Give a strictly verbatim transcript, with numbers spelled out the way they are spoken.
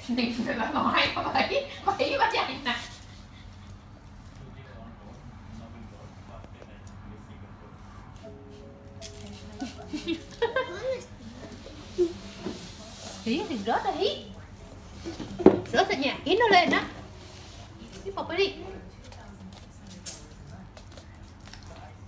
Thì là nói bảy bảy bắt chạy nè. Hí thì rớt ra hí. Rớt ra nhà, hí nó lên á. Hí bọc đi đi.